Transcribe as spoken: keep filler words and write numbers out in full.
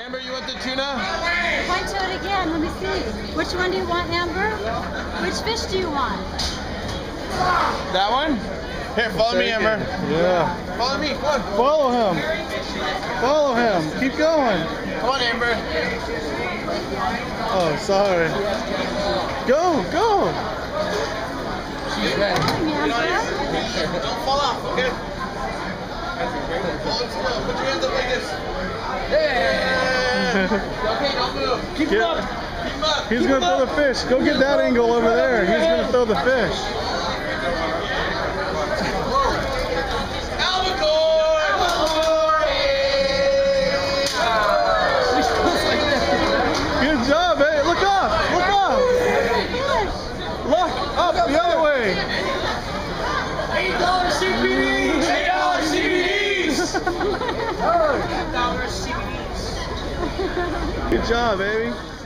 Amber, you want the tuna? Point to it again. Let me see. Which one do you want, Amber? Which fish do you want? That one? Here, follow me, Amber. Yeah. Follow me, come on. Follow him. Follow him. Keep going. Come on, Amber. Oh, sorry. Go, go. She's ready. Don't fall off, okay? Hold still. Put your hands up like this. Yeah. Okay, don't move. Keep Get, him up. Keep him up. He's Keep going to throw up. the fish. Go get that angle over there. He's going to throw the fish. Good job, hey. Look up. Look up. Look up the other way. eight dollar C B Ds! eight dollar C B Ds! eight dollar C B Ds! Good job, baby.